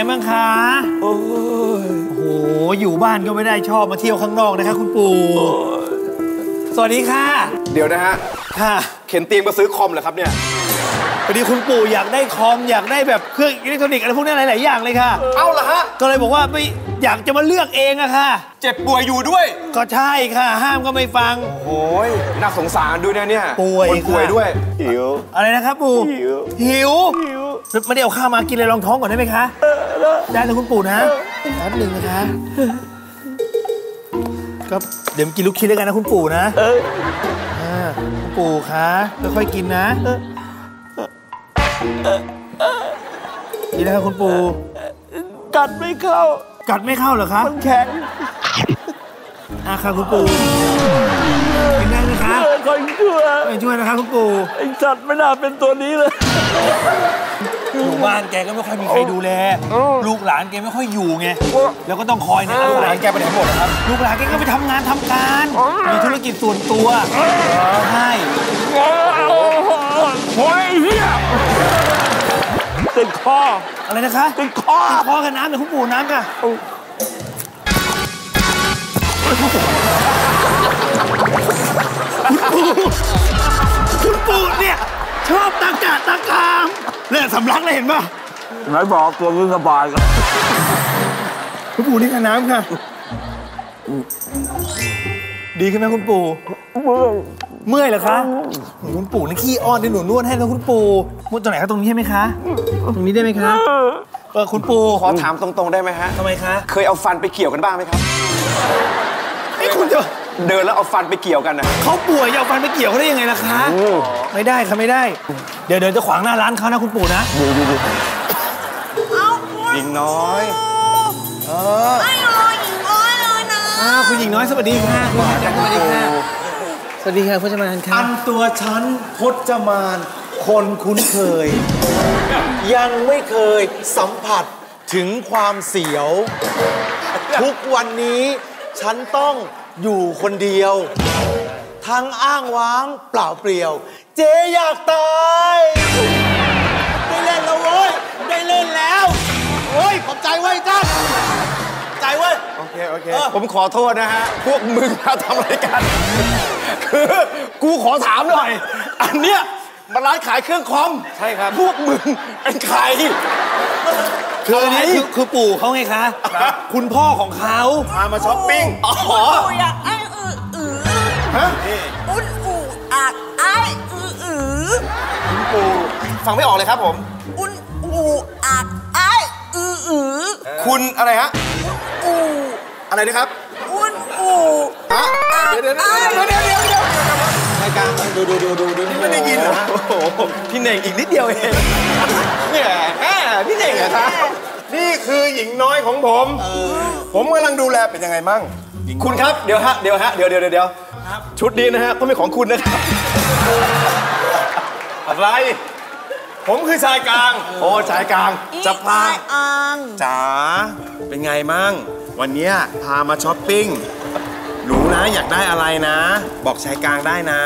บ้างคะโอ้โหอยู่บ้านก็ไม่ได้ชอบมาเที่ยวข้างนอกนะคะคุณปู่สวัสดีค่ะเดี๋ยวนะฮะค่ะเข็นเตียงมาซื้อคอมเหรอครับเนี่ยพอดีคุณปู่อยากได้คอมอยากได้แบบเครื่องอิเล็กทรอนิกส์อะไรพวกนี้หลายๆอย่างเลยค่ะเอาเหรอฮะก็เลยบอกว่าไม่อยากจะมาเลือกเองอะค่ะเจ็บป่วยอยู่ด้วยก็ใช่ค่ะห้ามก็ไม่ฟังโอ้ยน่าสงสารด้วยนะเนี่ยป่วยด้วยหิวอะไรนะครับปู่หิวไม่ได้เอาข้าวมากินเลยรองท้องก่อนได้ไหมคะได้เลยคุณปู่นะแป๊บนึงนะคะก็เดี๋ยวกินลูกชิ้นด้วยกันนะคุณปู่นะคุณปู่คะค่อยๆกินนะนี่นะครับคุณปู่กัดไม่เข้าเหรอคะมันแข็งค่ะคุณปู่เป็นได้ไหมคะคอยช่วยนะคะคุณปู่ไอ้สัตว์ไม่น่าเป็นตัวนี้เลยอยู่บ้านแกก็ไม่ค่อยมีใครดูแลลูกหลานแกไม่ค่อยอยู่ไงแล้วก็ต้องคอยเนี่ยลูกหลานแกไปไหนหมดครับลูกหลานแกก็ไปทำงานทำการมีธุรกิจส่วนตัวใช่โอ้ยเฮียติดคออะไรนะคะติดคอกับน้ำเดี๋ยวคุณปู่น้ำค่ะคุณปู่เนี่ยชอบตะกามเนี่ยสำลักเลยเห็นป่ะไหนบอกตัวมึงสบายกันคุณปู่นี่ค่ะน้ำค่ะดีขึ้นไหมคุณปู่เมื่อยเหรอคะคุณปู่นี่ขี้อ้อนที่หนูนวดให้นะคุณปู่นวดตรงไหนครับตรงนี้ใช่ไหมคะตรงนี้ได้ไหมคะคุณปู่ขอถามตรงๆได้ไหมฮะทำไมคะเคยเอาฟันไปเกี่ยวกันบ้างไหมครับไอ้คุณจะเดินแล้วเอาฟันไปเกี่ยวกันนะเขาป่วยเอาฟันไปเกี่ยวเขาได้ยังไงล่ะคะไม่ได้ค่ะไม่ได้เดี๋ยวจะขวางหน้าร้านเขานะคุณปู่นะหญิงน้อยไม่รอหญิงน้อยเลยนะคุณหญิงน้อยสวัสดีค่ะสวัสดีค่ะสวัสดีค่ะพจมานค่ะอันตัวฉันพจมานคนคุ้นเคยยังไม่เคยสัมผัสถึงความเสียวทุกวันนี้ฉันต้องอยู่คนเดียวทั้งอ้างว้างเปล่าเปลี่ยวเจ๊อยากตายได้เล่นแล้วเว้ยได้เล่นแล้วโอ้ยขอบใจเว้ยจ้าใจเว้ยโอเคผมขอโทษนะฮะพวกมึงมาทำอะไรกันคือกูขอถามหน่อยอันเนี้ยมันร้านขายเครื่องคอมใช่ครับพวกมึงเป็นใครคืออันนี้คือปู่เขาไงคะคุณพ่อของเขาพามาช้อปปิ้งปู่อยากไอ้ฮะอุ่นอูอักไอ้คุณปู่ฟังไม่ออกเลยครับผมอุ่นอูอักไอ้คุณอะไรฮะอูอะไรนะครับอุ่นอูฮะเดี๋ยวรายการดูไม่ได้ยินเหรอโอ้โหพี่เน่งอีกนิดเดียวเองเนี่ยพี่เน่งเหรอครับนี่คือหญิงน้อยของผมกำลังดูแลเป็นยังไงมั่งคุณครับเดี๋ยวชุดนี้นะฮะก็เป็นของคุณนะครับอะไรผมคือชายกลางโอ้ชายกลางจะพาจ๋าเป็นไงมั่งวันนี้พามาช้อปปิ้งหนูนะอยากได้อะไรนะบอกชายกลางได้นะ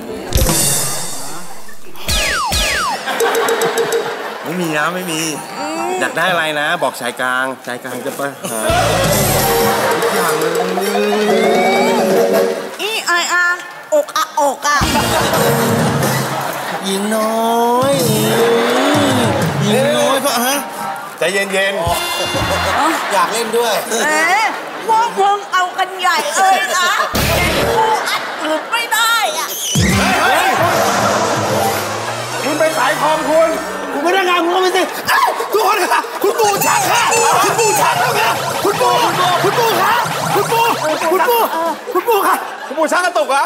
ไม่มีนะไม่มีอยากได้อะไรนะบอกชายกลางจะไปหาทุกอย่างเลยอีไออกอะหญิงน้อยก็ฮะใจเย็นๆอยากเล่นด้วยพวกมึงเอากันใหญ่เลยนะกูอัดอึดไม่ได้อะคุณไปขายคอมคุณไม่ได้งานคุณก็ไม่สิทุกคนค่ะคุณปู่ชักค่ะคุณปู่ชักแล้วค่ะคุณปู่ค่ะคุณปู่ค่ะคุณปู่ชักกระตุกเหรอ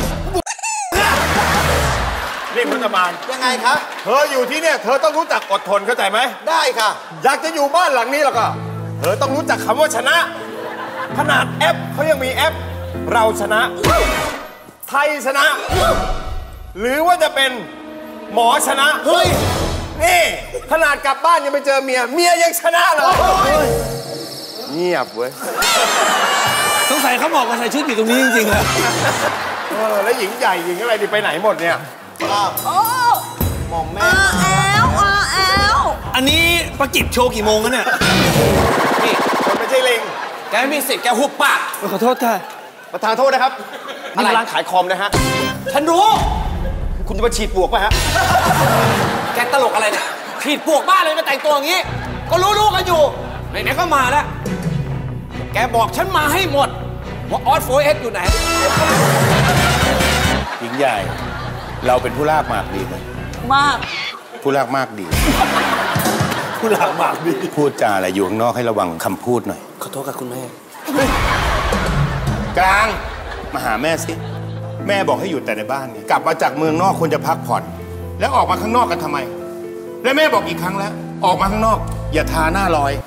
นี่คุณตมานยังไงครับเธออยู่ที่เนี่ยเธอต้องรู้จักอดทนเข้าใจไหมได้ค่ะอยากจะอยู่บ้านหลังนี้แล้วก็เธอต้องรู้จักคำว่าชนะขนาดแอปเขายังมีแอปเราชนะไทยชนะหรือว่าจะเป็นหมอชนะเฮ้ยนี่ขนาดกลับบ้านยังไปเจอเมียยังชนะเลยเงียบเว้ยสงสัยเขาบอกว่าใส่ชุดอยู่ตรงนี้จริงๆเลยแล้วหญิงใหญ่หญิงอะไรดิไปไหนหมดเนี่ยโอ้มองแม่แอลอันนี้ประกิจโชว์กี่โมงกันเนี่ยนี่มันไม่ใช่เลงแกไม่มีสิทธิ์แกหุบปากขอโทษค่ะประธานโทษนะครับนี่ร้านขายคอมนะฮะฉันรู้คุณจะมาฉีดปวกป่ะฮะแกตลกอะไรเนี่ยผิดพวกบ้าเลยมาแต่งตัวอย่างนี้ ก็รู้ๆกันอยู่ไหนๆก็มาแล้ว แกบอกฉันมาให้หมด ว่าออสโฟเอสอยู่ไหนหญิงใหญ่ เราเป็นผู้ลากมากดีไหมมากผู้ลากมากดีผู้หลักมากดีพูดจาอะไรอยู่ข้างนอกให้ระวังคำพูดหน่อยขอโทษกับคุณแม่กลางมาหาแม่สิ แม่บอกให้อยู่แต่ในบ้านไงกลับมาจากเมืองนอกควรจะพักผ่อน แล้วออกมาข้างนอกกันทำไม แล้วแม่บอกอีกครั้งแล้ว ออกมาข้างนอก อย่าทาหน้าลอย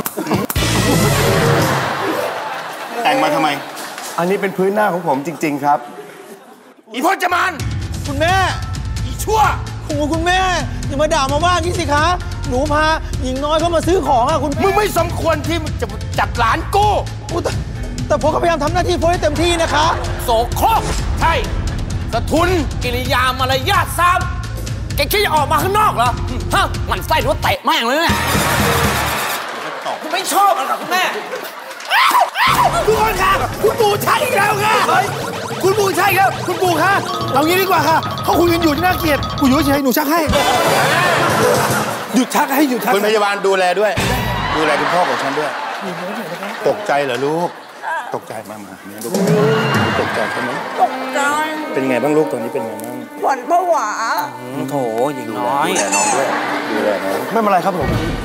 แต่งมาทำไมอันนี้เป็นพื้นหน้าของผมจริง ๆ ครับอีพจมานคุณแม่อีชั่วโอ้คุณแม่อย่ามาด่ามาว่างี้สิคะหนูพาหญิงน้อยเข้ามาซื้อของอะคุณมึงไม่สมควรที่จะจับหลานกูอุ๊ยแต่ผมก็พยายามทำหน้าที่โฟให้เต็มที่นะคะโสโครกใช่สะทุนกิริยามารยาทซ้ำแกคิดจะออกมาข้างนอกเหรอฮะหมันไส้หรือว่าเตะแม่งเลยเนี่ยคุณไม่ชอบอะไรกับคุณแม่ทุกคนค่ะคุณปู่ใช่อีกแล้วค่ะคุณปู่ใช่อีกแล้วคุณปู่ค่ะเอางี้ดีกว่าค่ะเขาคุยกันอยู่ที่น่าเกลียดปู่อยู่เฉยๆหนูชักให้หยุดชักให้หยุดชักคุณพยาบาลดูแลด้วย ดูแลคุณพ่อของฉันด้วย ตกใจเหรอลูก ตกใจมาเนี่ยลูกตกใจใช่ไหมตกใจเป็นไงบ้างลูกตอนนี้เป็นไงบ้างหวั่นผวาโถหญิงน้อยดูแลน้องด้วยดูแลน้องไม่เป็นไรครับผม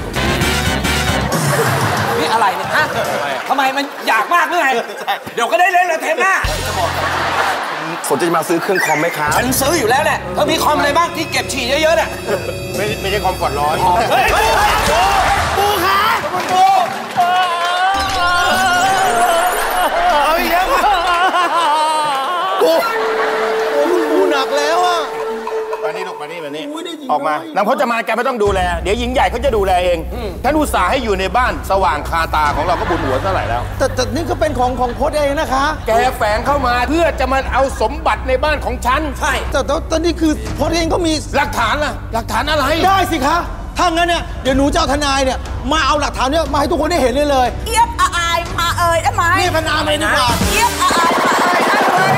นี่อะไรเนี่ยฮะทำไมมันอยากมากหรือไงเดี๋ยวก็ได้เล่นเลยเทปหน้าผมจะมาซื้อเครื่องคอมไหมครับฉันซื้ออยู่แล้วแหละเธอมีคอมอะไรบ้างที่เก็บฉี่เยอะๆเนี่ยไม่ใช่คอมฟอร์ตร้อยเฮ้ยปู่ค่ะคุณปู่เอาอีกแล้วค่ะปู่โอ้คุณปู่หนักแล้วอะมานี่ลูกมานี่ออกมานางพจมานแกไม่ต้องดูแล เดี๋ยวหญิงใหญ่เขาจะดูแลเองท่านอุตส่าห์ให้อยู่ในบ้านสว่างคาตาของเราก็บุญหัวเท่าไหร่แล้วแต่นี่ก็เป็นของโพสเองนะคะแกแฝงเข้ามาเพื่อจะมาเอาสมบัติในบ้านของฉันใช่แต่นี่คือโพสเองก็มีหลักฐานล่ะ หลักฐานอะไรได้สิคะ ถ้างั้นเนี่ยเดี๋ยวหนูจะเอาทนายเนี่ยมาเอาหลักฐานเนี่ยมาให้ทุกคนได้เห็นเลยเอียบอายมาเอ่ยได้ไหมนี่ทนายเลยดีกว่าเอียบอายมาเอ่ยได้ไหม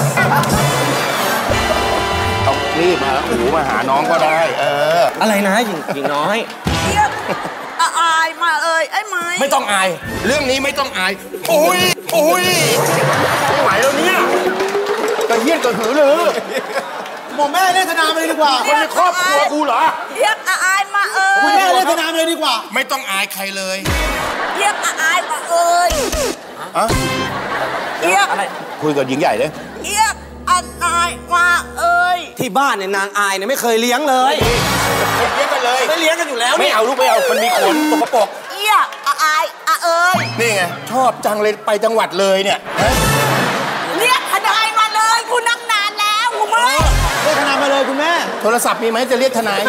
ต้องรีบมาแล้วหูมาหาน้องก็ได้อะไรนะหญิงน้อยเอียบอายมาเอ่ยไอ้ไหมไม่ต้องอาย เรื่องนี้ไม่ต้องอาย โอ้ยไม่ไหวแล้วเนี่ยกระเฮี้ยนกระหือรือหมอแม่เรียกทนายมาเลยดีกว่าคนในครอบครัวกูเหรอเอียบอายมาเอ่ยคุณแม่เรียกทนายมาเลยดีกว่าไม่ต้องอายใครเลยเอียบอายมาเอ่ยอะเอียบคุยกับหญิงใหญ่เลยเอียบอายมาเอ่ยที่บ้านเนี่ยนางอายเนี่ยไม่เคยเลี้ยงเลยเรียกกันเลยไม่เลี้ยงกันอยู่แล้วไม่นี่เอาลูกไม่เอา มันมีขนตกกระปรกเอียบอายเอ่ยนี่ไง ชอบจังเลยไปจังหวัดเลยเนี่ยเรียกทนายมาเลยคุณนั่งนานแล้วคุณเมื่อยเรียกทนายมาเลยคุณแม่โทรศัพท์มีไหมจะเรียกทนาย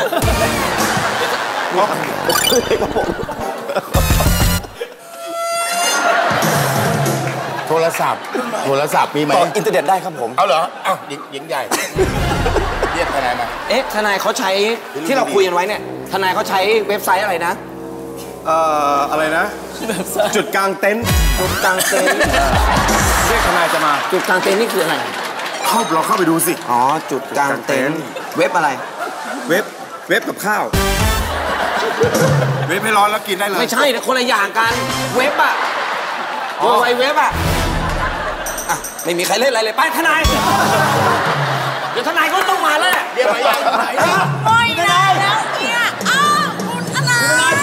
โทรศัพท์มีไหมต่ออินเทอร์เน็ตได้ครับผมเอาเหรอ เอ้าหญิงใหญ่ เรียกทนายมาเอ๊ะทนายเขาใช้ที่เราคุยกันไว้เนี่ยทนายเขาใช้เว็บไซต์อะไรนะอะไรนะ จุดกลางเต็นท์จุดกลางเต็นท์เรียกทนายจะมาจุดกลางเต็นท์นี่คืออะไรเราเข้าไปดูสิอ๋อจุดกลางเต็นท์เว็บอะไรเว็บกับข้าว เว็บให้ร้อนแล้วกินได้เลยไม่ใช่นะคนละอย่างกันเว็บอะไวเว็บอะอ่ะไม่มีใครเล่นอะไรเลยไปทนายเดี๋ยวทนายก็ต้องมาแล้วแหละเรียกมายังไม่ได้แล้วเนี่ยอ้าวคุณอะไร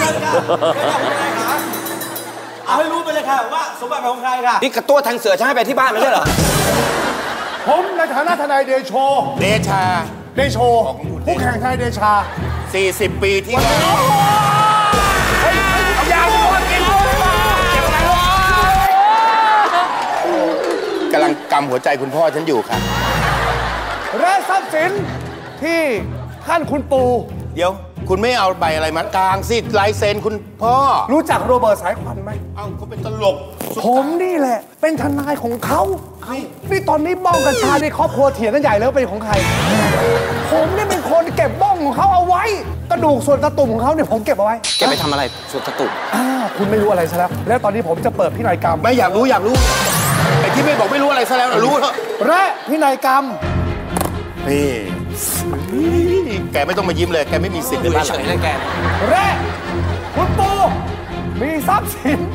เอาให้รู้ไปเลยค่ะว่าสมบัติเป็นของใครค่ะนี่กระตัวแทงเสือฉันให้ไปที่บ้านไม่ใช่เหรอผมในฐานะทนายเดโชเดชาผู้แข่งทนายเดชา 40 ปีที่แล้วกำลังกำหัวใจคุณพ่อฉันอยู่ค่ะและทรัพย์สินที่ท่านคุณปู่เดี๋ยว คุณไม่เอาใบอะไรมากลางสิลายเซ็นคุณพ่อรู้จักโรเบิร์ตสายควันไหมเอ้าเขาเป็นตลกผมนี่แหละเป็นทนายของเขานี่ตอนนี้บ้องกัญชาในครอบครัวเถียงกันใหญ่แล้วเป็นของใครผมนี่เป็นคนเก็บบ้องของเขาเอาไว้กระดูกส่วนตะตุ่มของเขาเนี่ยผมเก็บเอาไว้แกไปทำอะไรส่วนตะตุ่มคุณไม่รู้อะไรซะแล้วแล้วตอนนี้ผมจะเปิดพินัยกรรมไม่อยากรู้ไอ้ที่ไม่บอกไม่รู้อะไรซะแล้วรู้แล้วและพินัยกรรมนี่แกไม่ต้องมายิ้มเลยแกไม่มีสิทธิ์ในบ้านหลังนี้แกและคุณปู่มีทรัพย์สิน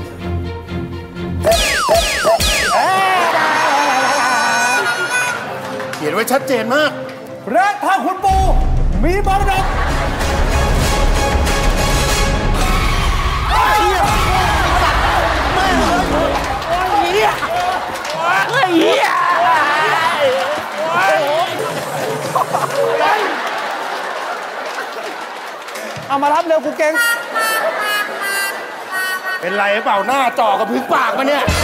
เขียนไว้ชัดเจนมากและถ้าคุณปู่มีมรดกเอามารับเร็วกูเก่งเป็นไรเปล่าหน้าจ่อกับพื้นปากมาเนี่ย